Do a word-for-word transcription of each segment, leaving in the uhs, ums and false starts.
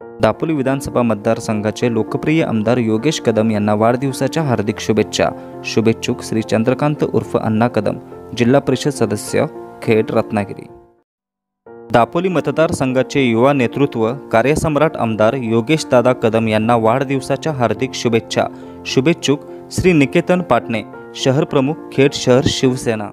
दापोली विधानसभा मतदारसंघाचे लोकप्रिय आमदार योगेश कदम यांना वाढदिवसाच्या हार्दिक शुभेच्छा. शुभेच्छुक श्री चंद्रकांत उर्फ अण्णा कदम, जिल्हा परिषद सदस्य, खेड, रत्नागिरी. दापोली मतदारसंघाचे युवा नेतृत्व कार्यसम्राट आमदार योगेश दादा कदम यांना वाढदिवसाच्या हार्दिक शुभेच्छा. शुभेच्छुक श्री निकेतन पाटणे, शहर प्रमुख, खेड शहर, शिवसेना.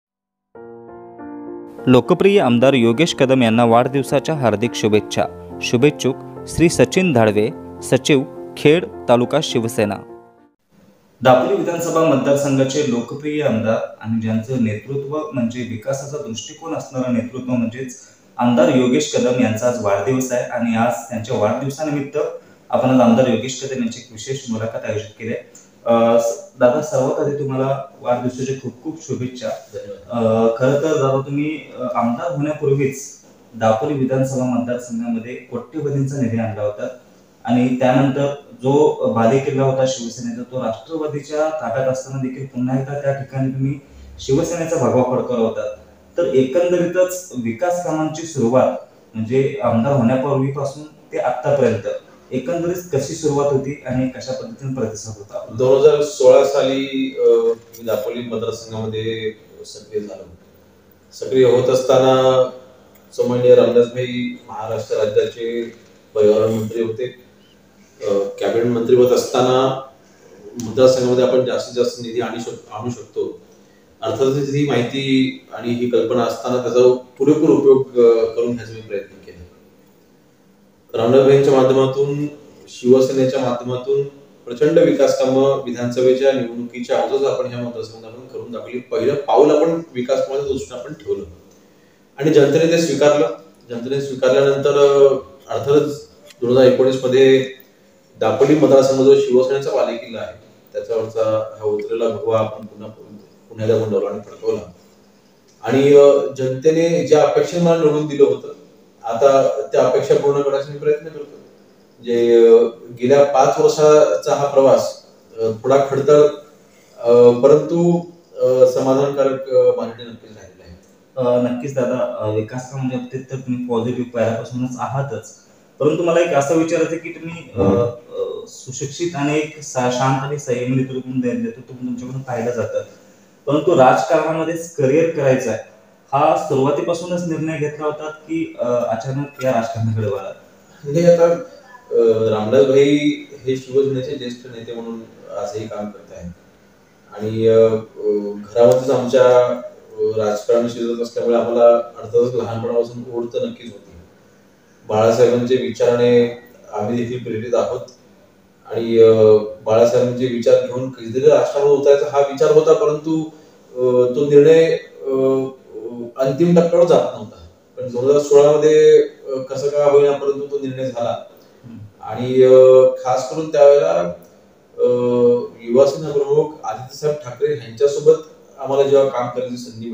लोकप्रिय आमदार योगेश कदम यांना वाढदिवसाच्या हार्दिक शुभेच्छा. शुभेच्छुक श्री सचिन धाडवे, सचिव, खेड तालुका, शिवसेना. दापोली विधानसभा मतदारसंघाचे लोकप्रिय आमदार आणि ज्यांचं नेतृत्व म्हणजे विकासाचा दृष्टिकोन असणारं नेतृत्व म्हणजेच आमदार योगेश कदम यांचा आज वाढदिवस आहे आणि आज त्यांच्या वाढदिवसानिमित्त आपण आज आमदार योगेश कदम यांची विशेष मुलाखत आयोजित केली आहे. दादा, सर्वात आधी तुम्हाला वाढदिवसाच्या खूप खूप शुभेच्छा. खरं तर दादा, तुम्ही आमदार होण्यापूर्वीच दापोली विधानसभा मतदारसंघामध्ये कोट्यवधींचा निधी आणला होता आणि त्यानंतर जो बालेकिल्ला होता शिवसेनेचा तो राष्ट्रवादीच्या ताब्यात असताना देखील पुन्हा एकदा त्या ठिकाणी तुम्ही शिवसेनेचा भगवा फडकवला होता. तर एकंदरीतच विकास कामांची सुरुवात म्हणजे आमदार होण्यापूर्वीपासून ते आतापर्यंत एकंदरीत कशी सुरुवात होती आणि कशा पद्धतीने प्रतिसाद होता? दोन हजार सोळा साली दापोली मतदारसंघामध्ये सक्रिय झालो. सक्रिय होत असताना सन्माननीय रामदासभाई महाराष्ट्र राज्याचे पर्यावरण मंत्री होते. कॅबिनेट मंत्री होत असताना मतदारसंघामध्ये आपण जास्तीत जास्त निधी आणू शकतो आणू शकतो अर्थातच ही माहिती आणि ही कल्पना असताना त्याचा पुरेपूर उपयोग करून घ्यायचा मी प्रयत्न केला. रामदासभाईंच्या माध्यमातून, शिवसेनेच्या माध्यमातून प्रचंड विकास कामं विधानसभेच्या निवडणुकीच्या अगोदरच आपण ह्या मतदारसंघात आपण करून दाखवली. पहिलं पाऊल आपण विकास कामाच्या दृष्टीने आपण ठेवलं आणि जनतेने ते स्वीकारलं. जनतेने स्वीकारल्यानंतर अर्थातच दोन हजार एकोणीस मध्ये दापोली मतदारसंघ जो शिवसेनेचा बालेकिल्ला आहे त्याच्यावरचा हा उतरलेला भगवा आपण पुन्हा पुण्याला गुंडवला आणि फडकवला आणि जनतेने ज्या अपेक्षेने मला निवडून दिलं होतं आता त्या अपेक्षा पूर्ण करण्याचा मी प्रयत्न करतो. जे गेल्या पाच वर्षाचा हा प्रवास थोडा खडतर परंतु समाधानकारक माझ्याकडे नक्कीच राहिलेला आहे. नक्कीच दादा, विकास कामाच्या बाबतीत तर तुम्ही पॉझिटिव्ह पहिल्यापासूनच आहातच, परंतु मला एक असं विचारायचं की तुम्ही सुशिक्षित आणि एक शांत आणि संयमी नेतृत्व तुमच्याकडून पाहिलं जातं, परंतु राजकारणामध्ये करिअर करायचं आहे हा सुरुवातीपासूनच निर्णय घेतला होता की अचानक या राजकारणाकडे वळला? म्हणजे आता रामदासभाई हे शिवसेनेचे ज्येष्ठ नेते म्हणून आजही काम करत आहेत आणि घरामध्येच आमच्या राजकारण शिरत असल्यामुळे आम्हाला अर्थातच लहानपणापासून ओढ तर नक्कीच होती. बाळासाहेबांचे विचाराने आम्ही देखील प्रेरित आहोत आणि बाळासाहेबांचे विचार घेऊन कधीतरी राष्ट्रामध्ये उतरायचा हा विचार होता, परंतु तो निर्णय अंतिम टप्प्यावर जात नव्हता. पण दोन हजार सोळा मध्ये कसं काय होईना परंतु तो निर्णय झाला आणि खास करून त्यावेळेला युवासेना प्रमुख आदित्यसाहेब ठाकरे यांच्यासोबत आम्हाला जेव्हा काम करण्याची संधी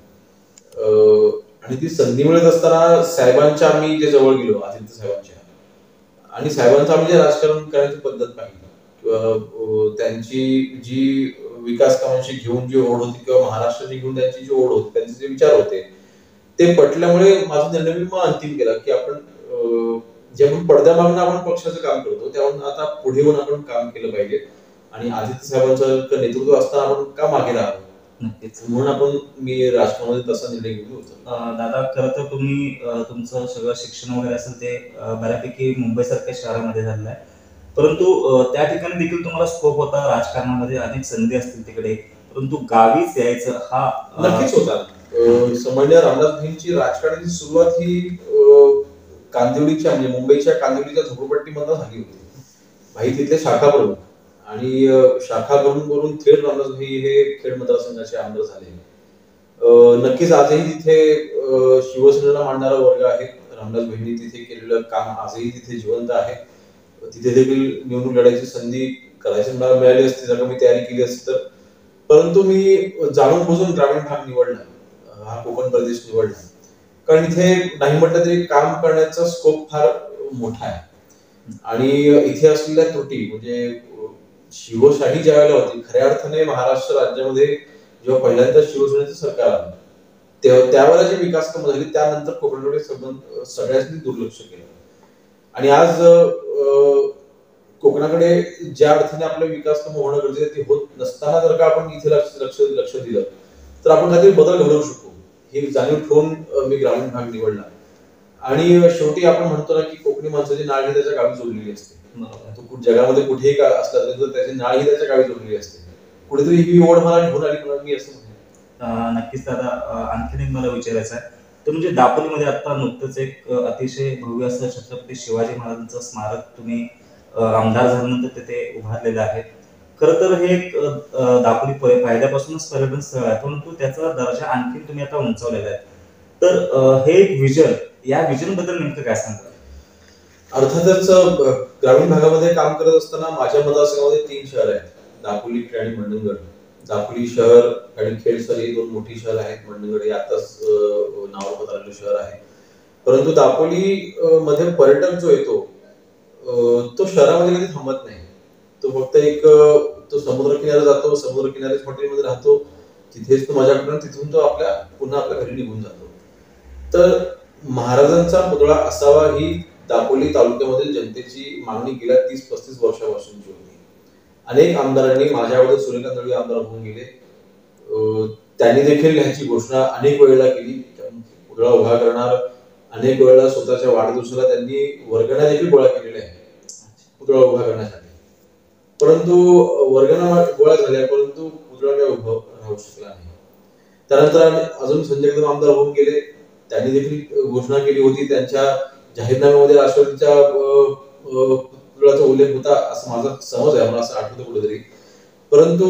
मिळाली आणि ती संधी मिळत असताना साहेबांच्या आम्ही जे जवळ गेलो आदित्य साहेबांच्या आणि साहेबांचं आम्ही जे राजकारण करण्याची पद्धत पाहिली किंवा त्यांची जी विकास कामांशी घेऊन जी ओढ होती किंवा महाराष्ट्राची घेऊन त्यांची जी ओढ होती, त्यांचे जे विचार होते ते पटल्यामुळे माझा निर्णय मी मग अंतिम केला की आपण जे आपण पडद्यामागून आपण पक्षाचं काम करतो तेव्हा आता पुढे येऊन आपण काम केलं पाहिजे आणि आदित्य साहेबांचं नेतृत्व असताना आपण का मागे राहावं. नक्कीच, म्हणून आपण मी राजकारणामध्ये तसा निर्णय घेतला होता. दादा, खरं तर तुम्ही तुमचं सगळं शिक्षण वगैरे असेल ते बऱ्यापैकी मुंबई सारख्या शहरामध्ये झालेलं आहे, परंतु त्या ठिकाणी देखील तुम्हाला स्कोप होता राजकारणामध्ये, अनेक संधी असतील तिकडे, परंतु गावीच यायचं हा नक्कीच होता. सन्माननीय रामदासभाईंची राजकारणाची सुरुवात ही कांदिवलीच्या म्हणजे मुंबईच्या कांदिवलीच्या झोपडपट्टीमधून झाली होती. भाई तिथले शाखा प्रमुख आणि शाखा करून करून थेट रामदासभाई हे खेड मतदारसंघाचे आमदार झाले. नक्कीच आजही तिथे शिवसेनेला मांडणारा वर्ग आहे. रामदासभाईंनी तिथे केलेलं काम आजही तिथे जिवंत आहे. तिथे देखील निवडणूक लढायची संधी करायची मला मिळाली असती जर मी तयारी केली असती तर, परंतु मी जाणून बुजून ग्रामीण भाग निवडला, हा कोकण प्रदेश निवडला, कारण इथे नाही म्हटलं तरी काम करण्याचा स्कोप फार मोठा आहे आणि इथे असलेल्या त्रुटी म्हणजे शिवशाही ज्या वेळेला होती खऱ्या अर्थाने महाराष्ट्र राज्यामध्ये जेव्हा पहिल्यांदा शिवसेनेचं सरकार आलं तेव्हा त्यावेळेला जी विकास कामं झाली त्यानंतर कोकणाकडे संबंध सगळ्यांनी दुर्लक्ष केलं आणि आज अं, कोकणाकडे ज्या अर्थाने आपला विकास होणं गरजेचं आहे ते होत नसताना जर का आपण इथे लक्ष लक्ष लक्ष दिलं तर आपण काहीतरी बदल घडवू शकतो, ही जाणीव ठेवून अं, मी ग्रामीण भाग निवडला. आणि शेवटी आपण म्हणतो ना की कोकणी माणसाची नाळ ही त्याच्या गावी जोडलेली असते. तो कुठ- जगामध्ये कुठेही का असला तरी तो त्याची नाळ ही त्याच्या गावी जोडलेली असते. कुठेतरी ही ओढ मला निघून आली म्हणून मी असं म्हणेन. अं, नक्कीच दादा, अं, आणखीन एक मला विचारायचं आहे. तर म्हणजे दापोलीमध्ये आता नुकतंच एक अं, अतिशय भव्य असं छत्रपती शिवाजी महाराजांचं स्मारक तुम्ही अं, आमदार झाल्यानंतर तिथे उभारलेलं आहे. खरं तर हे एक अं, अं, दापोली पहि- पहिल्यापासूनच पर्यटन स्थळ आहे, परंतु त्याचा दर्जा आणखीन तुम्ही आता उंचावलेला आहे. तर अं, हे एक विजन, या विजन बद्दल नेमकं काय सांगता? अर्थातच अं, ग्रामीण भागामध्ये काम करत असताना माझ्या मतदारसंघामध्ये तीन शहर आहेत, दापोली, खेड आणि मंडणगड. दापोली शहर आणि खेड शहर ही दोन मोठी शहर आहेत. मंडणगड हे आताच अं, नावारूपास आलेलं शहर आहे. परंतु दापोली अं, मध्ये पर्यटक जो येतो अं, तो शहरामध्ये कधी थांबत नाही. तो फक्त एक अं, तो समुद्र किनारी जातो, समुद्र किनारीच हॉटेलमध्ये राहतो, तिथेच तो मजा करतो, तिथून तो आपल्या पुन्हा आपल्या घरी निघून जातो. तर महाराजांचा पुतळा असावा ही दापोली तालुक्यामधील जनतेची मागणी गेल्या तीस पस्तीस वर्षापासूनची होती. अनेक आमदारांनी माझ्या अगोदर सूर्यकांत दळवी आमदार होऊन गेले. अं, त्यांनी देखील ह्याची घोषणा अनेक वेळेला केली, पुतळा उभा करणार. अनेक वेळेला स्वतःच्या वाढदिवसाला त्यांनी वर्गण्या देखील गोळा केलेल्या आहेत पुतळा उभा करण्यासाठी. परंतु वर्गण्या गोळा झाल्या, परंतु पुतळा काय उभा राहू शकला नाही. त्यानंतर अजून संजय कदम आमदार होऊन गेले, त्यांनी देखील घोषणा केली होती. त्यांच्या जाहीरनाम्यामध्ये राष्ट्रवादीच्या पुतळ्याचा उल्लेख होता असं माझा समज आहे, मला असं आठवतं कुठेतरी. परंतु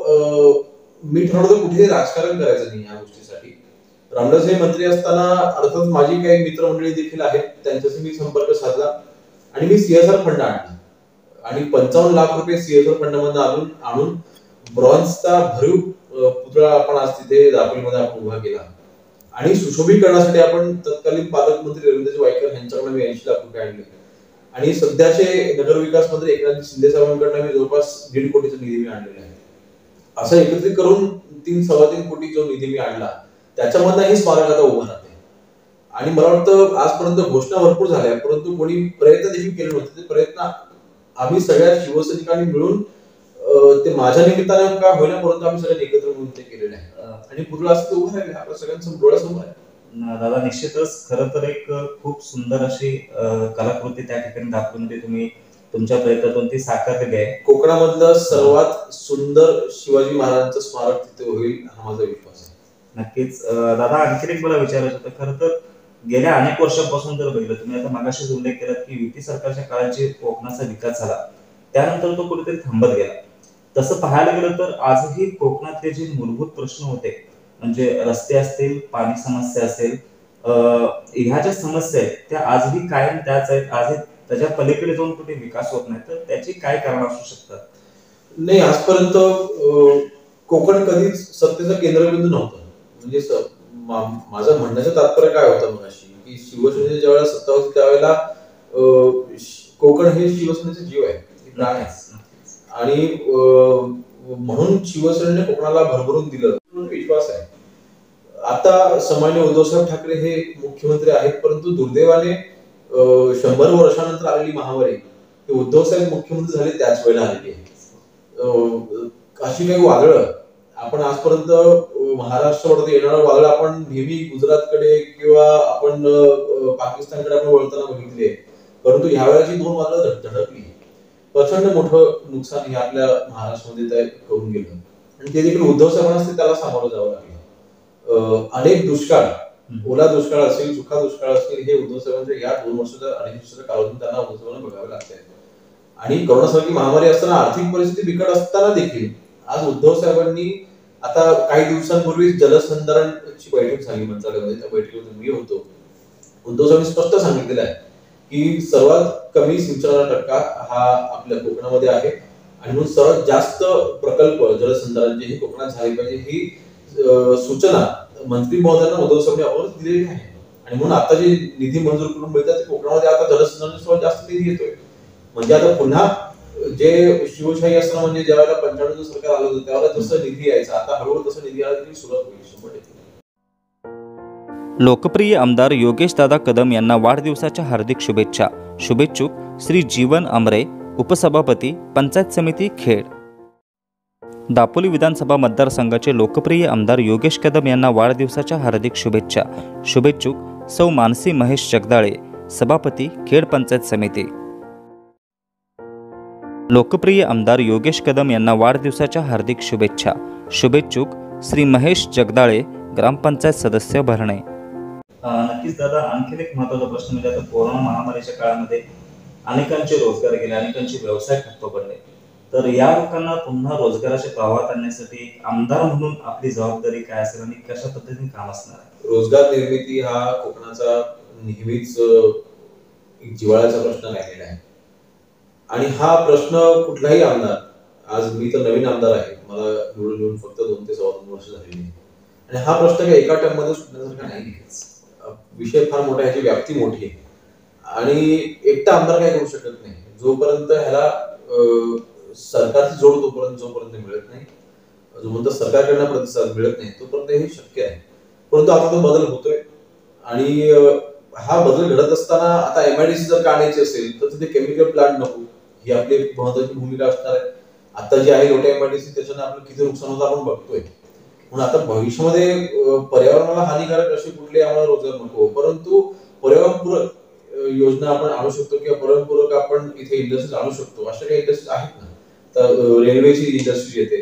मी ठरवलं तर कुठेही राजकारण करायचं नाही या गोष्टीसाठी. रामदास हे मंत्री असताना अर्थात माझी काही मित्रमंडळी देखील आहेत, त्यांच्याशी मी संपर्क साधला आणि मी सीएसआर फंड आणला आणि पंचावन्न लाख रुपये सीएसआर फंड मधून आणून आणून ब्रॉन्झचा भरीव पुतळा आपण आज तिथे दापोलीमध्ये आपण उभा केला. आणि सुशोभीकरणासाठी आपण तत्कालीन पालकमंत्री रवींद्र वायकर यांच्याकडून मी ऐंशी लाख रुपये आणले आणि सध्याचे नगरविकास मंत्री एकनाथ शिंदे साहेबांकडून मी जवळपास दीड कोटीचा निधी मी आणलेला आहे. असं एकत्रित करून तीन सव्वा तीन कोटी जो निधी मी आणला त्याच्यामधनं हे स्मारक आता उभं राहते. आणि मला वाटतं आजपर्यंत घोषणा भरपूर झाल्या, परंतु कोणी प्रयत्न देखील केले नव्हते. ते प्रयत्न आम्ही सगळ्या शिवसैनिकांनी मिळून ते माझ्या निमित्ताने का होईना, परंतु आम्ही सगळ्यांनी एकत्र मिळून ते केलेलं आहे आणि पुतळा असं उभं राहिले आपल्या सगळ्यांसमोर डोळ्यासमोर आहे. दादा, निश्चितच खरं तर एक खूप सुंदर अशी कलाकृती त्या ठिकाणी दाखवून तुम्ही तुमच्या प्रयत्नातून ती साकारलेली आहे. कोकणामधलं सर्वात सुंदर शिवाजी महाराजांचं स्मारक तिथे होईल हा माझा विश्वास आहे. नक्कीच दादा, आणखीन एक मला विचारायचं होतं. खरं तर गेल्या अनेक वर्षांपासून जर बघितलं, तुम्ही आता मागाशीच उल्लेख केलात की युती सरकारच्या काळात जे कोकणाचा विकास झाला त्यानंतर तो कुठेतरी थांबत गेला. तसं पाहायला गेलं तर आजही कोकणातले जे मूलभूत प्रश्न होते, म्हणजे रस्ते असतील, पाणी समस्या असेल, ह्या ज्या समस्या आहेत त्या आजही कायम त्याच आहेत. आजही त्याच्या पलीकडे जाऊन कुठे विकास होत नाही. तर त्याची काय कारण असू शकतात? नाही, आजपर्यंत कोकण कधीच सत्तेचं केंद्रबिंदू नव्हतं. म्हणजे माझं म्हणण्याचं तात्पर्य काय होतं मगाशी की शिवसेनेच्या ज्यावेळेला सत्ता होती त्यावेळेला कोकण हे शिवसेनेचे जीव आहे, प्राण आहे. आणि म्हणून शिवसेनेने कोकणाला भरभरून दिलं विश्वास आहे. आता सामान्य उद्धवसाहेब ठाकरे हे मुख्यमंत्री आहेत, परंतु दुर्दैवाने शंभर वर्षानंतर आलेली महामारी हे उद्धवसाहेब मुख्यमंत्री झाले त्याच वेळेला आलेली आहे. अशी काही वादळं आपण आजपर्यंत महाराष्ट्रावरती येणारं वादळ आपण नेहमी गुजरातकडे किंवा आपण पाकिस्तानकडे आपण वळताना बघितले, परंतु ह्या वेळेची दोन वादळं धडकली. प्रचंड मोठं नुकसान हे आपल्या महाराष्ट्रामध्ये करून गेलं आणि ते देखील उद्धव साहेबांना त्याला सामोरं जावं लागलं. अनेक दुष्काळ, ओला दुष्काळ असेल, सुखा दुष्काळ असेल, हे उद्धव साहेबांच्या या दोन वर्षाच्या अडीच वर्षाच्या काळातून त्यांना उद्धव साहेबांना बघावे लागते. आणि कोरोनासारखी महामारी असताना, आर्थिक परिस्थिती बिकट असताना देखील आज उद्धव साहेबांनी आता काही दिवसांपूर्वी जलसंधारणची बैठक झाली मंत्रालयामध्ये, त्या बैठकीमध्ये मी होतो. उद्धव साहेबांनी स्पष्ट सांगितलेलं आहे की सर्वात कमी सिंचनाचा टक्का हा आपल्या कोकणामध्ये आहे आणि म्हणून सर्वात जास्त प्रकल्प जलसंधारणचे हे कोकणात झाले पाहिजे, ही सूचना मंत्री महोदयांना उद्धव साहेबांनी अगोदर दिलेली आहे. आणि म्हणून आता जे निधी मंजूर करून मिळतात ते कोकणामध्ये आता जलसंधारण सर्वात जास्त निधी येतोय. म्हणजे आता पुन्हा जे शिवशाही असताना, म्हणजे ज्यावेळेला पंच्याण्णव सरकार आलं होतं त्यावेळेला जसं निधी यायचा, आता हळूहळू तसं निधी यायला सुरुवात होईल शंभर टक्के. लोकप्रिय आमदार योगेशदादा कदम यांना वाढदिवसाच्या हार्दिक शुभेच्छा. शुभेच्छुक श्री जीवन आमरे, उपसभापती पंचायत समिती खेड. दापोली विधानसभा मतदारसंघाचे लोकप्रिय आमदार योगेश कदम यांना वाढदिवसाच्या हार्दिक शुभेच्छा. शुभेच्छुक सौ मानसी महेश जगदाळे, सभापती खेड पंचायत समिती. लोकप्रिय आमदार योगेश कदम यांना वाढदिवसाच्या हार्दिक शुभेच्छा. शुभेच्छुक श्री महेश जगदाळे, ग्रामपंचायत सदस्य भरणे. नक्कीच दादा, आणखीन एक महत्त्वाचा प्रश्न म्हणजे आता कोरोना महामारीच्या काळामध्ये अनेकांचे रोजगार गेले, अनेकांचे व्यवसाय ठप्प पडले. तर या लोकांना पुन्हा रोजगाराच्या प्रवाहात आणण्यासाठी एक आमदार म्हणून आपली जबाबदारी काय असेल आणि कशा पद्धतीने काम असणार आहे? रोजगार निर्मिती हा कोकणाचा नेहमीच एक जिव्हाळ्याचा प्रश्न राहिलेला आहे आणि हा प्रश्न कुठलाही आमदार, आज मी तर नवीन आमदार आहे, मला निवडून येऊन फक्त दोन ते सव्वा दोन वर्ष झालेली आहे आणि हा प्रश्न काही एका टर्म मध्ये सुटण्यासारखा नाही. विषय फार मोठा आहे, याची व्याप्ती मोठी आहे आणि एकटा आमदार काय करू शकत नाही. जोपर्यंत ह्याला सरकारची जोड तोपर्यंत जोपर्यंत मिळत नाही, जोपर्यंत सरकारकडनं प्रतिसाद मिळत नाही तोपर्यंत हे शक्य आहे. परंतु आता तो बदल होतोय आणि हा बदल घडत असताना आता एमआयडीसी जर का आणायची असेल तर तिथे केमिकल प्लांट नको, ही आपली महत्वाची भूमिका असणार आहे. आता जे आहे लोटे एमआयडीसी, त्याच्याने आपलं किती नुकसान होतं आपण बघतोय. म्हणून आता भविष्यामध्ये पर्यावरणाला हानिकारक असे कुठले आम्हाला रोजगार नको, परंतु पर्यावरणपूरक योजना आपण आणू शकतो किंवा पर्यावरणपूरक आपण इथे इंडस्ट्रीज आणू शकतो. अशा काही इंडस्ट्रीज आहेत ना. तर रेल्वेची इंडस्ट्री येते,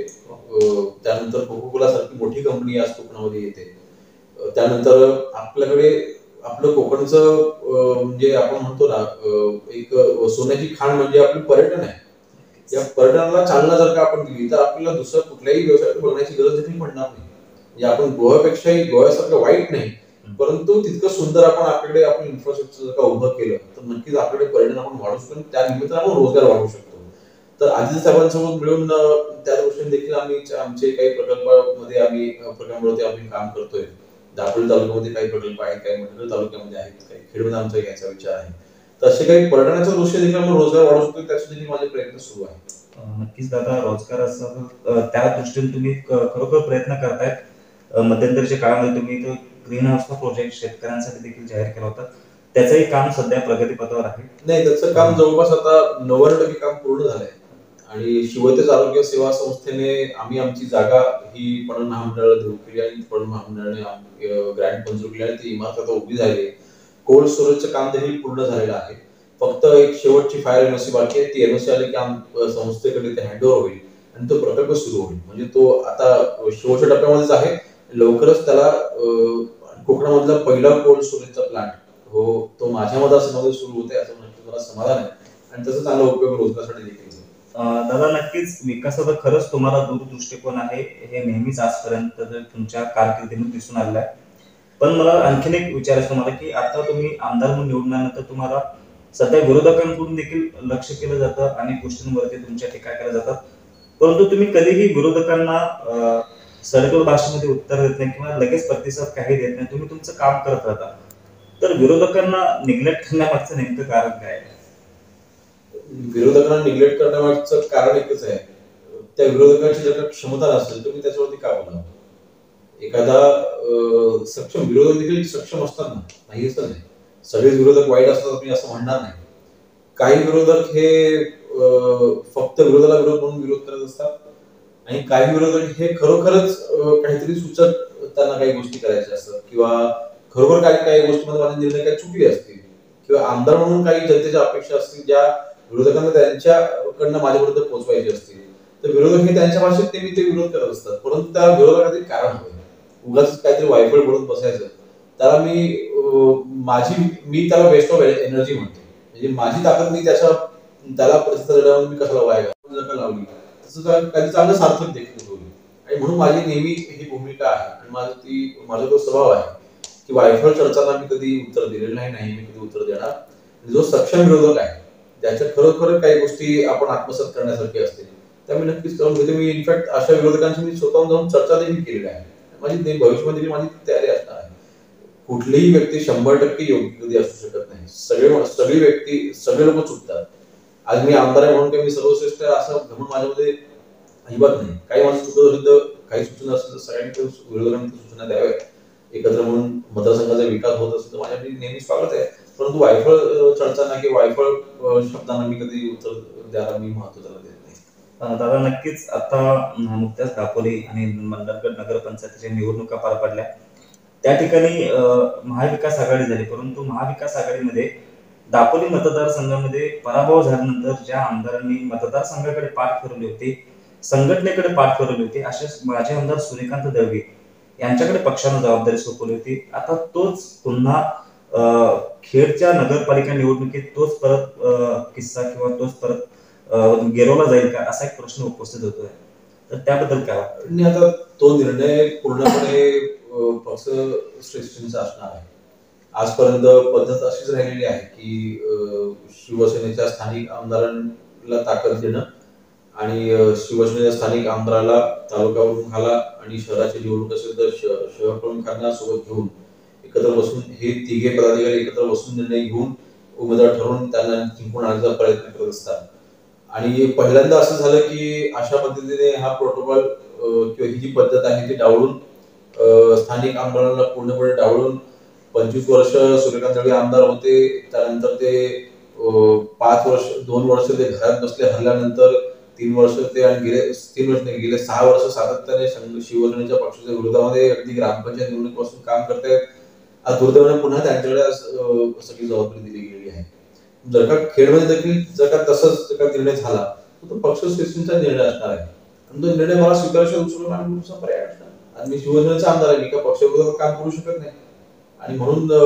त्यानंतर कोको कोला सारखी मोठी कंपनी आज कोकणामध्ये येते. त्यानंतर आपल्याकडे आपलं कोकणचं म्हणजे आपण म्हणतो ना, एक सोन्याची खाण म्हणजे आपलं पर्यटन आहे. या पर्यटनाला चालना जर का आपण दिली तर आपल्याला दुसरं कुठल्याही व्यवसायात बघण्याची गरज देखील पडणार नाही. म्हणजे आपण गोव्यापेक्षाही गोव्यासारखं वाईट नाही, परंतु तितकं सुंदर आपण आपल्याकडे आपण इन्फ्रास्ट्रक्चर जर का उभं केलं तर नक्कीच आपल्याकडे पर्यटन आपण वाढवू शकतो, त्या निमित्तानं आपण रोजगार वाढवू शकतो. तर आधी साहेबांसोबत मिळून त्या दृष्टीने देखील आम्ही आमचे काही प्रकल्पामध्ये आम्ही प्रकल्पावरती आम्ही काम करतोय. दापोली तालुक्यामध्ये काही प्रकल्प आहेत, काही मंडळ तालुक्यामध्ये आहेत, काही खेडमध्ये आमचा घ्यायचा विचार आहे. तर असे काही पर्यटनाच्या दृष्टी देखील आपण रोजगार वाढवू शकतो, त्यासाठी माझे प्रयत्न सुरू आहेत. नक्कीच दादा, रोजगार असं त्या दृष्टीने तुम्ही खरोखर प्रयत्न करतायत. मध्यंतरीच्या काळामध्ये तुम्ही तो ग्रीन हाऊसचा प्रोजेक्ट शेतकऱ्यांसाठी देखील जाहीर केला होता, त्याचंही काम सध्या प्रगतीपथावर आहे. नाही, त्याचं काम जवळपास आता नव्वद टक्के काम पूर्ण झालंय आणि शिवतेज आरोग्य सेवा संस्थेने आम्ही आमची जागा ही पणन महामंडळाला देऊ केली आणि पणन महामंडळाने ग्रँट मंजूर केली आणि ती इमारत आता उभी झाली. कोल्ड स्टोरेजचं काम देखील पूर्ण झालेलं आहे. फक्त एक शेवटची फायर एनओसी बाकी आहे. ती एनओसी आली की संस्थेकडे ते हँडओव्हर होईल आणि तो प्रकल्प सुरू होईल. म्हणजे तो आता शेवटच्या टप्प्यामध्येच आहे. लवकरच त्याला कोकणामधला पहिला कोल्ड स्टोरेजचा प्लांट हो तो माझ्या मतदारसंघामध्ये सुरू होते, असं नक्की मला समाधान आहे आणि त्याचा चांगला उपयोग रोजगारासाठी देखील. दादा, नक्कीच विकासाचा खरंच तुम्हाला दूरदृष्टिकोन आहे, हे नेहमीच आजपर्यंत तुमच्या कारकिर्दीतून दिसून आलेलं आहे. पण मला आणखीन एक विचारायचं तुम्हाला की आता तुम्ही आमदार म्हणून निवडून आल्यानंतर तुम्हाला सध्या विरोधकांकडून देखील लक्ष केलं जातं, अनेक गोष्टींवरती तुमच्या टीका केल्या जातात, परंतु तुम्ही कधीही विरोधकांना सडकल भाषेमध्ये उत्तर देत नाही किंवा लगेच प्रतिसाद काही देत नाही, तुम्ही तुमचं काम करत राहता. तर विरोधकांना निग्लेक्ट करण्यामागचं नेमकं कारण काय आहे? विरोधकांना निग्लेक्ट करण्यामागचं कारण एकच आहे, त्या विरोधकांची जर का क्षमता नसेल तर मी त्याच्यावरती का बोलावं. एखादा सक्षम विरोधक देखील सक्षम असतात ना, नाही असं नाही. सगळेच विरोधक वाईट असतात मी असं म्हणणार नाही. काही विरोधक हे फक्त विरोधाला विरोध म्हणून विरोध करत असतात आणि काही विरोधक हे खरोखरच काहीतरी सुचत त्यांना काही गोष्टी करायच्या असतात किंवा खरोखर काही काही गोष्टीमध्ये माझे निर्णय काही चुकले असतील किंवा आमदार म्हणून काही जनतेच्या अपेक्षा असतील ज्या विरोधकांना त्यांच्याकडनं माझ्यापर्यंत पोहोचवायचे असतील, तर विरोधक हे त्यांच्या भाषेत ते ते विरोध करत असतात. परंतु त्या विरोधासाठी कारण हवं. उगाच काहीतरी वायफळ बोलत बसायचं त्याला मी माझी मी त्याला वेस्ट ऑफ एनर्जी म्हणतो. म्हणजे माझी ताकद मी त्याच्या त्याला प्रतिसाद देण्यावर मी कशाला वाया लावली, तसं काही चांगलं सार्थक देखील होईल. आणि म्हणून माझी नेहमी ही भूमिका आहे आणि माझं ती माझा तो स्वभाव आहे की वायफळ चर्चांना मी कधी उत्तर दिलेलं नाही, नाही मी कधी उत्तर देणार. जो सक्षम विरोधक आहे त्याच्या खरोखर काही गोष्टी आपण आत्मसात करण्यासारखी असतील त्या मी नक्कीच करून घेतो. मी इनफॅक्ट अशा विरोधकांशी मी स्वतःहून जाऊन चर्चा देखील केलेली आहे. माझी भविष्यामध्ये माझी तयारी असणार आहे. कुठलीही व्यक्ती शंभर टक्के योग्य कधी असू शकत नाही. सगळे सगळी व्यक्ती सगळे लोक चुकतात. आज मी आमदार आहे म्हणून काही मी सर्वश्रेष्ठ असं घमंड माझ्यामध्ये अजिबात नाही. काही माझं चुकत असेल तर काही सूचना असेल तर सगळ्यांनी विरोधकांनी सूचना द्याव्या. एकत्र म्हणून मतदारसंघाचा विकास होत असेल तर माझ्यासाठी नेहमीच स्वागत आहे. परंतु वायफळ चर्चांना किंवा वायफळ शब्दांना मी कधी उत्तर द्यायला मी महत्व त्याला देत नाही. दादा नक्कीच आता नुकत्याच दापोली आणि मंडणगड नगरपंचायतीच्या निवडणुका पार पडल्या. त्या ठिकाणी महाविकास आघाडी झाली, परंतु महाविकास आघाडीमध्ये दापोली मतदारसंघामध्ये पराभव झाल्यानंतर ज्या आमदारांनी मतदारसंघाकडे पाठ फिरवली होती, संघटनेकडे पाठ फिरवली होती, असे माजी आमदार सूर्यकांत दळवी यांच्याकडे पक्षानं जबाबदारी सोपवली होती. आता तोच पुन्हा खेडच्या नगरपालिका निवडणुकीत तोच परत किस्सा किंवा तोच परत गिरवला जाईल का, असा एक प्रश्न उपस्थित होतोय. तर त्याबद्दल काय वाटतं? आता तो निर्णय पूर्णपणे पक्ष श्रेष्ठींचा असणार आहे. आजपर्यंत पद्धत अशीच राहिलेली आहे की शिवसेनेच्या स्थानिक आमदारांना ताकद देणं आणि शिवसेनेच्या स्थानिक आमदाराला तालुका प्रमुखाला आणि शहराची निवडणूक असेल तर शहर प्रमुखांना सोबत घेऊन एकत्र बसून हे तिघे पदाधिकारी एकत्र बसून निर्णय घेऊन उमेदवार ठरवून त्यांना जिंकून आणण्याचा प्रयत्न करत असतात. आणि पहिल्यांदा असं झालं की अशा पद्धतीने हा प्रोटोकॉल किंवा ही जी पद्धत आहे ती डावळून स्थानिक आमदारांना पूर्णपणे डावळून पंचवीस वर्ष सूर्यकांत दळवी आमदार होते, त्यानंतर ते पाच वर्ष दोन वर्ष ते घरात बसले, हरल्यानंतर तीन वर्ष ते आणि गेले तीन वर्ष नाही गेले सहा वर्ष सातत्याने शिवसेनेच्या पक्षाच्या विरोधामध्ये अगदी ग्रामपंचायत निवडणुकीपासून काम करतायत. आज दुर्दैवाने पुन्हा त्यांच्याकडे सगळी जबाबदारी दिली गेली आहे. जर का खेडमध्ये देखील जर का तसंच जर का निर्णय झाला तर पक्ष श्रेष्ठींचा निर्णय असणार आहे आणि तो निर्णय मला स्वीकारायचा उचलून आणि दुसरा पर्याय असणार. आणि मी शिवसेनेचा आमदार आहे, मी का पक्षविरोधात काम करू शकत नाही. आणि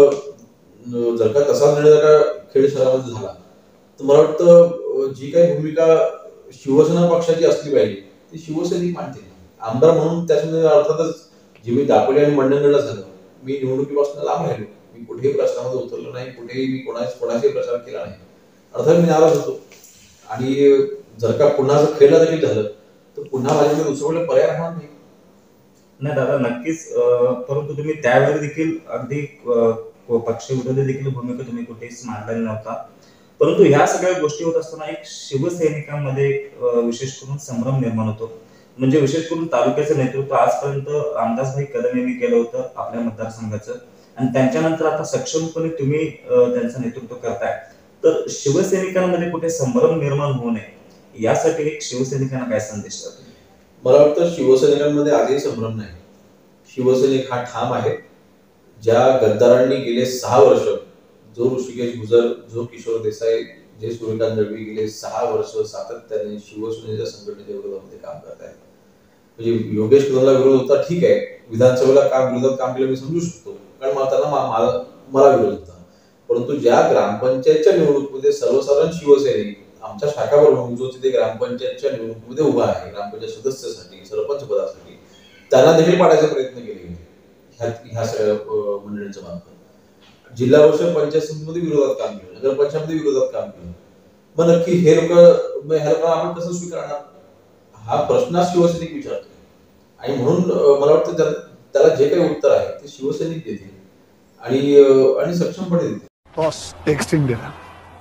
म्हणून जर का तसा निर्णय जर का खेड शहरामध्ये झाला तर मला वाटतं जी काही भूमिका शिवसेना पक्षाची असली पाहिजे ती शिवसैनिक मानते. आमदार म्हणून त्याच्यामध्ये अर्थातच जे मी दापोली आणि मंडणगडला झालं, मी निवडणुकीपासून लांब राहिलो, मी कुठेही प्रश्नामध्ये उतरलो नाही, कुठेही मी कोणाच कोणाचाही प्रचार केला नाही. अर्थात मी नाराज होतो आणि जर का पुन्हा जर खेळला देखील झालं तर पुन्हा माझ्याकडे दुसरा पर्याय राहणार नाही. नाही दादा नक्कीच, परंतु तुम्ही त्यावेळी देखील अगदी पक्षविरोधी देखील भूमिका तुम्ही कुठेच मांडलेली नव्हता. परंतु ह्या सगळ्या गोष्टी होत असताना एक शिवसैनिकांमध्ये विशेष करून संभ्रम निर्माण होतो. म्हणजे विशेष करून तालुक्याचं नेतृत्व आजपर्यंत रामदासभाई कदम यांनी केलं होतं आपल्या मतदारसंघाचं, आणि त्यांच्यानंतर आता सक्षमपणे तुम्ही त्यांचं नेतृत्व करताय. तर शिवसैनिकांमध्ये कुठे संभ्रम निर्माण होऊ नये यासाठी एक शिवसैनिकांना काय संदेश द्याल? मला वाटतं शिवसैनिकांमध्ये आजही संभ्रम नाही. शिवसैनिक हा ठाम आहे. ज्या गद्दारांनी गेले सहा वर्ष, जो ऋषिकेश गुजर, जो किशोर देसाई, जे सूर्यकांत दळवी गेले सहा वर्ष सातत्याने शिवसेनेच्या संघटनेच्या विरोधामध्ये काम करत आहेत. म्हणजे योगेश कदमला विरोध होता, ठीक आहे, विधानसभेला काम विरोधात काम केलं मी समजू शकतो, कारण मला त्यांना मला विरोध होता. परंतु ज्या ग्रामपंचायतच्या निवडणुकीमध्ये सर्वसाधारण शिवसैनिक आमच्या शाखा प्रमुख जो तिथे ग्रामपंचायतच्या निवडणुकीमध्ये उभा आहे, ग्रामपंचायत सदस्यासाठी, सरपंच पदासाठी, त्यांना देखील पाडायचा प्रयत्न केले गेले ह्या ह्या सगळ्या मंडळींच्या मार्फत. जिल्हा परिषद पंचायत समितीमध्ये विरोधात काम केलं, नगरपंचायतमध्ये विरोधात काम केलं. मग नक्की हे लोक ह्या लोकांना आपण कसं स्वीकारणार हा प्रश्न शिवसैनिक विचारतोय. आणि म्हणून मला वाटतं त्याला जे काही उत्तर आहे ते शिवसैनिक देतील आणि आणि सक्षमपणे देतील. बॉस टेक्स्टिंग दिला.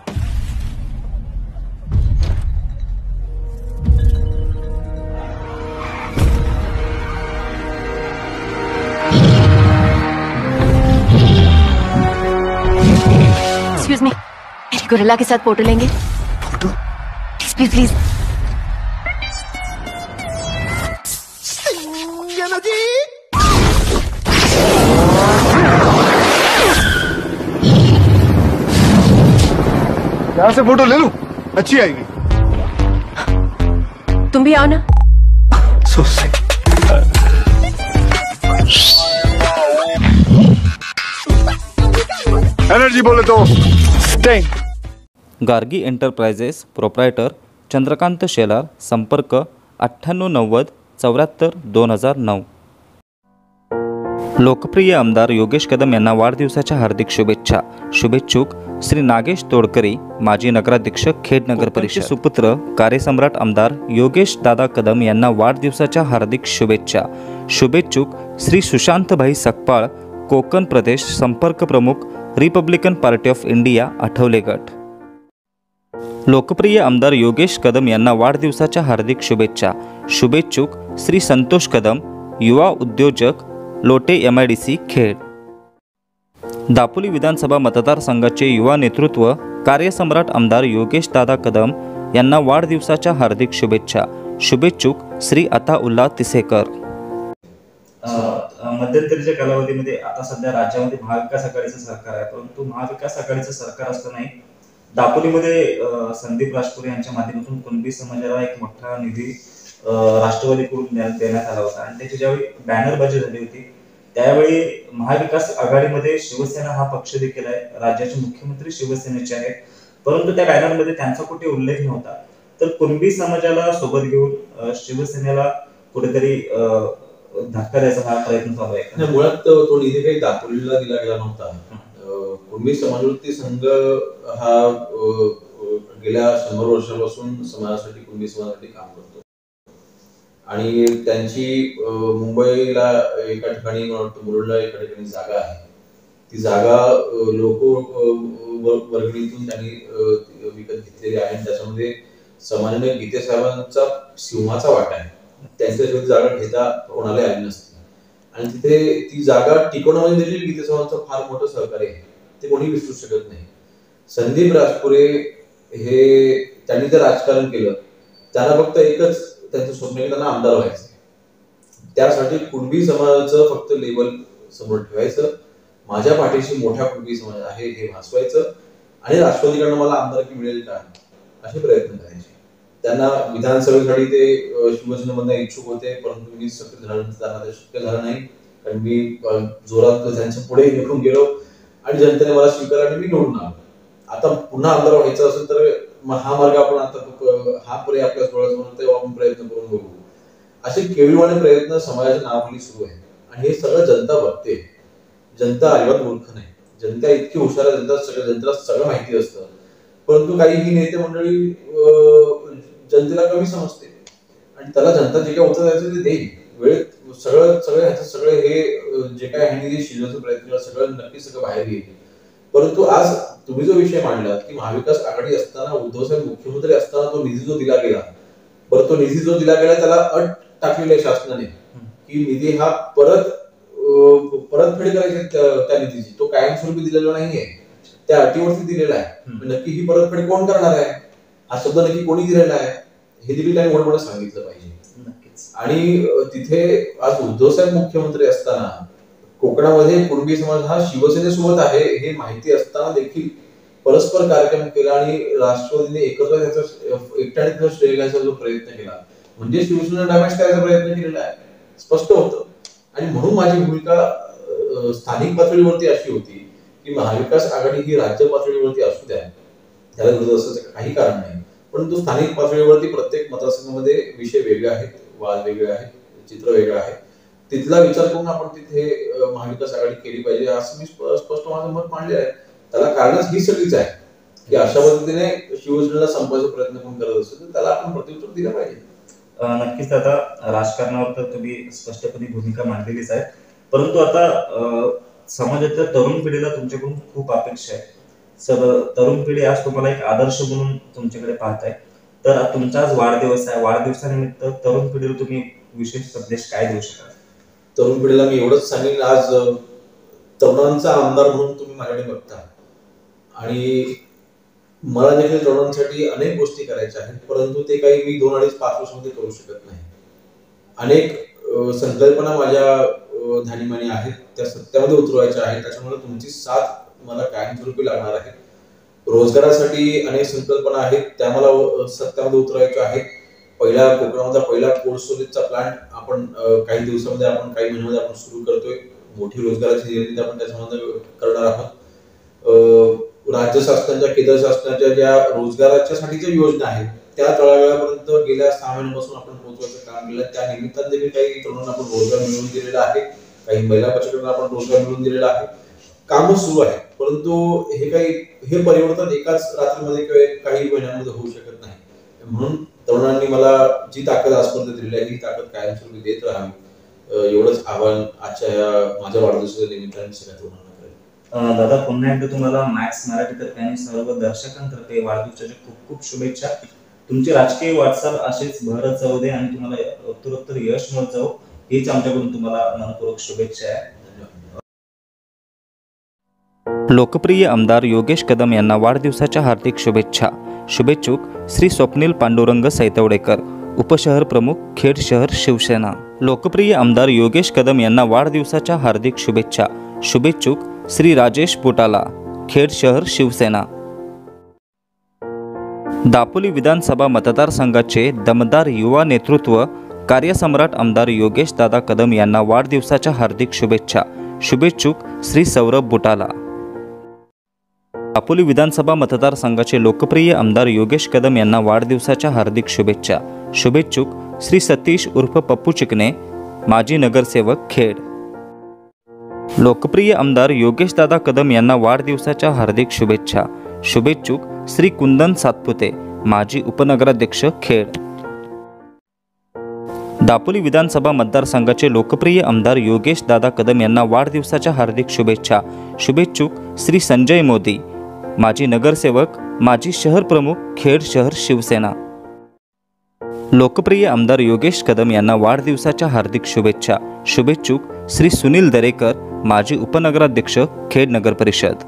एक्सक्यूज मी, मेरी गोरिल्ला के साथ फोटो लेंगे? Photo please please please. यहाँ से फोटो ले लूं, अच्छी आएगी. तुम भी आओ ना. So sick. एनर्जी बोले तो स्टेंग. गार्गी एंटरप्राइजेस प्रोप्रायटर चंद्रकांत शेलार, संपर्क अठ्ठ्याण्णव नव्वद चौऱ्याहत्तर दोन हजार नऊ. लोकप्रिय आमदार योगेश कदम यांना वाढदिवसाच्या हार्दिक शुभेच्छा. शुभेच्छुक श्री नागेश तोडकरी, माजी नगराध्यक्ष खेड नगर परिषद. सुपुत्र कार्यसम्राट आमदार योगेश दादा कदम यांना वाढदिवसाच्या हार्दिक शुभेच्छा. शुभेच्छुक श्री सुशांतभाई सकपाळ, कोकण प्रदेश संपर्क प्रमुख, Republican party of India, Athawale गट. लोकप्रिय आमदार योगेश कदम यांना वाढदिवसाच्या हार्दिक शुभेच्छा. शुभेच्छुक श्री संतोष कदम, युवा उद्योजक, Lote M I D C Khed. Dapoli विधानसभा मतदारसंघाचे युवा नेतृत्व कार्यसम्राट आमदार योगेश दादा कदम यांना वाढदिवसाच्या हार्दिक शुभेच्छा. शुभेच्छुक श्री अताउल्ला तिसेकर. मध्यंतरीच्या कालावधीमध्ये आता सध्या राज्यामध्ये महाविकास आघाडीचं सरकार आहे, परंतु महाविकास आघाडीचं सरकार असतानाही दापोलीमध्ये संदीप राजपुरे यांच्या माध्यमातून कुणबी समाजाला एक मोठा निधी राष्ट्रवादीकडून देण्यात आला होता आणि त्याची ज्यावेळी बॅनरबाजी झाली होती त्यावेळी महाविकास आघाडीमध्ये शिवसेना हा पक्ष देखील आहे, राज्याचे मुख्यमंत्री शिवसेनेचे आहेत, परंतु त्या बॅनरमध्ये त्यांचा कुठे उल्लेख नव्हता. तर कुणबी समाजाला सोबत घेऊन शिवसेनेला कुठेतरी धक्का द्यायचा हा प्रयत्न चालू आहे. मुळात तो निधी काही दापोलीला दिला गेला नव्हता. कुणबी समाजवृत्ती संघ हा गेल्या शंभर वर्षापासून समाजासाठी कुणबी समाजासाठी काम करतो आणि त्यांची मुंबईला एका ठिकाणी मुरुडला एका ठिकाणी जागा आहे. ती जागा लोक वर्गणीतून त्यांनी विकत घेतलेली आहे. त्याच्यामध्ये सामान्य गीते साहेबांचा सिंहाचा वाटा आहे. त्यांच्या जागा घेता कोणाला आली नसते आणि तिथे ती जागा टिकवण्यामध्ये देखील गीते साहेबांचं फार मोठं सहकार्य आहे, ते कोणी विसरू शकत नाही. संदीप राजपुरे हे त्यांनी जर राजकारण केलं, त्यांना फक्त एकच त्यांचं स्वप्न आहे, त्यांना आमदार व्हायचं. त्यासाठी कुणबी समाजाचं फक्त लेबल समोर ठेवायचं, माझ्या पाठीशी मोठा कुणबी समाज आहे हे भासवायचं आणि राष्ट्रवादीकडनं मला आमदारकी मिळेल का असे प्रयत्न करायचे. त्यांना विधानसभेसाठी ते शिवसेनेमधून इच्छुक होते, परंतु मी सक्रिय झाल्यानंतर ते शक्य झालं नाही, कारण मी जोरात त्यांच्या पुढे निघून गेलो आणि जनतेने मला स्वीकारलं आणि मी निवडून आलो. आता पुन्हा आमदार व्हायचं असेल तर हा मार्ग आपण आता हा पर्याय आपल्या डोळ्यासमोर आपण प्रयत्न करून बघू. असे केविलवाणे प्रयत्न समाजाच्या नावाखाली सुरू आहे आणि हे सगळं जनता बघते. जनता अजिबात मूर्ख नाही, जनता इतकी हुशार आहे, जनता सगळं जनतेला सगळं माहिती असतं, परंतु काही ही नेते मंडळी जनतेला कमी समजते आणि त्याला जनता जे काय उत्तर द्यायचं ते देईल वेळेत. सगळं सगळं ह्याचं सगळं हे जे काय ह्यांनी जे शिजवण्याचा प्रयत्न केला सगळं नक्की सगळं बाहेर येईल. परंतु आज तुम्ही जो विषय मांडलात की महाविकास आघाडी असताना उद्धव साहेब मुख्यमंत्री असताना तो निधी जो दिला गेला, बरं तो निधी जो दिला गेला त्याला अट टाकलेली आहे शासनाने की निधी हा परत परतफेड करायची त्या निधीची. तो कायमस्वरूपी दिलेला नाहीये, त्या अटीवरती दिलेला आहे. नक्की ही परतफेड कोण करणार आहे, हा शब्द नक्की कोणी दिलेला आहे हे देखील त्यांनी मोठमोठं सांगितलं पाहिजे. आणि तिथे आज उद्धव साहेब मुख्यमंत्री असताना कोकणामध्ये कुणबी समाज हा शिवसेनेसोबत आहे हे माहिती असताना देखील परस्पर कार्यक्रम केला आणि राष्ट्रवादीने एकत्र त्याचा एकट्याने त्याचा श्रेय घ्यायचा जो प्रयत्न केला म्हणजे शिवसेना डॅमेज करायचा प्रयत्न केलेला आहे, स्पष्ट होतं. आणि म्हणून माझी भूमिका स्थानिक पातळीवरती अशी होती की महाविकास आघाडी ही राज्य पातळीवरती असू द्या, त्याला विरोध असण्याचं काही कारण नाही, परंतु स्थानिक पातळीवरती प्रत्येक मतदारसंघामध्ये विषय वेगळे आहेत, वाद वेगळे आहेत, चित्र वेगळं आहे. तिथला विचार करून आपण तिथे महाविकास आघाडी केली पाहिजे असं मी स्पष्ट माझं मत मांडले आहे. त्याला कारणच ही सगळीच आहे की अशा पद्धतीने शिवसेनेला संपवायचा प्रयत्न कोण करत असेल तर त्याला आपण प्रत्युत्तर दिलं पाहिजे. नक्कीच आता राजकारणावर तर तुम्ही स्पष्टपणे भूमिका मांडलेलीच आहे, परंतु आता समाजाच्या तरुण पिढीला तुमच्याकडून खूप अपेक्षा आहे. सर तरुण पिढी आज तुम्हाला एक आदर्श म्हणून तुमच्याकडे पाहताय, तर तुमचा आज वाढदिवस आहे, वाढदिवसानिमित्त तरुण पिढीला तुम्ही विशेष संदेश काय देऊ शकाल? तरुण पिढीला मी एवढंच सांगेन, आज तरुणांचा आमदार म्हणून तुम्ही माझ्याकडे बघता आणि मला देखील तरुणांसाठी अनेक गोष्टी करायच्या आहेत, परंतु ते काही मी दोन अडीच पाच वर्षामध्ये करू शकत नाही. अनेक संकल्पना माझ्या ध्यानीमानी आहेत, त्या सत्यामध्ये उतरवायच्या आहेत, त्याच्यामुळे तुमची साथ मला कायमस्वरूपी लागणार आहे. रोजगारासाठी अनेक संकल्पना आहेत, त्या मला सत्यामध्ये उतरवायच्या आहेत. पहिला कोकणामधला पहिला कोल्ड स्टोरेजचा प्लांट आपण काही दिवसामध्ये आपण काही महिन्यामध्ये आपण सुरू करतोय. मोठी रोजगाराची निर्मिती आपण त्याच्यामध्ये करणार आहोत. राज्य शासनाच्या केंद्र शासनाच्या ज्या रोजगाराच्यासाठीच्या योजना आहेत त्या तळागाळापर्यंत गेल्या सहा महिन्यांपासून आपण पोहोचवायचं काम केलं. त्या निमित्ताने देखील काही तरुणांना आपण रोजगार मिळवून दिलेला आहे, काही महिला बचतींना आपण रोजगार मिळवून दिलेला आहे. काम सुरू आहे, परंतु हे काही हे परिवर्तन एकाच रात्रीमध्ये किंवा काही महिन्यांमध्ये होऊ शकत नाही. म्हणून तरुणांनी मला जी ताकद आजपर्यंत दिलेली आहे ही ताकद कायमस्वरूपी देत राहावी एवढंच आव्हान आजच्या या माझ्या वाढदिवसाच्या निमित्ताने सगळ्या तरुणांना करेल. दादा पुन्हा एकदा तुम्हाला मॅक्स मराठीतर्फे आणि सर्व दर्शकांतर्फे वाढदिवसाच्या खूप खूप शुभेच्छा. तुमची राजकीय वाटचाल अशीच भरत जाऊ दे आणि तुम्हाला उत्तरोत्तर यश मिळत जाऊ हीच आमच्याकडून तुम्हाला मनपूर्वक शुभेच्छा आहे. लोकप्रिय आमदार योगेश कदम यांना वाढदिवसाच्या हार्दिक शुभेच्छा. शुभेच्छुक श्री स्वप्नील पांडुरंग सैतवडेकर, उपशहर प्रमुख, खेड शहर, शिवसेना. लोकप्रिय आमदार योगेश कदम यांना वाढदिवसाच्या हार्दिक शुभेच्छा. शुभेच्छुक श्री राजेश बुटाला, खेड शहर, शिवसेना. दापोली विधानसभा मतदारसंघाचे दमदार युवा नेतृत्व, कार्यसम्राट आमदार योगेश दादा कदम यांना वाढदिवसाच्या हार्दिक शुभेच्छा. शुभेच्छुक श्री सौरभ बुटाला. दापोली विधानसभा मतदारसंघाचे लोकप्रिय आमदार योगेश कदम यांना वाढदिवसाच्या हार्दिक शुभेच्छा. शुभेच्छुक श्री सतीश उर्फ पप्पू चिकणे, माजी नगरसेवक, खेड. लोकप्रिय आमदार योगेश दादा कदम यांना वाढदिवसाच्या हार्दिक शुभेच्छा. शुभेच्छुक श्री कुंदन सातपुते, माजी उपनगराध्यक्ष, खेड. दापोली विधानसभा मतदारसंघाचे लोकप्रिय आमदार योगेश दादा कदम यांना वाढदिवसाच्या हार्दिक शुभेच्छा. शुभेच्छुक श्री संजय मोदी, माजी नगरसेवक, माजी शहर प्रमुख, खेड शहर, शिवसेना. लोकप्रिय आमदार योगेश कदम यांना वाढदिवसाच्या हार्दिक शुभेच्छा. शुभेच्छुक श्री सुनील दरेकर, माजी उपनगराध्यक्ष, खेड नगर परिषद.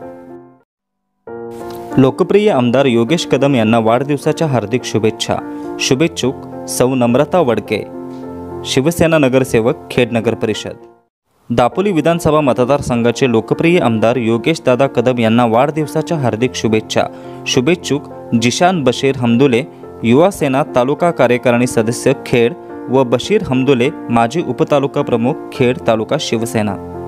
लोकप्रिय आमदार योगेश कदम यांना वाढदिवसाच्या हार्दिक शुभेच्छा. शुभेच्छुक सौ नम्रता वडके, शिवसेना नगरसेवक, खेड नगर परिषद. दापोली विधानसभा मतदारसंघाचे लोकप्रिय आमदार योगेश दादा कदम यांना वाढदिवसाच्या हार्दिक शुभेच्छा. शुभेच्छुक जिशान बशीर हमदुले, युवा सेना तालुका कार्यकारिणी सदस्य, खेड, व बशीर हमदुले, माजी उपतालुका प्रमुख, खेड तालुका, शिवसेना.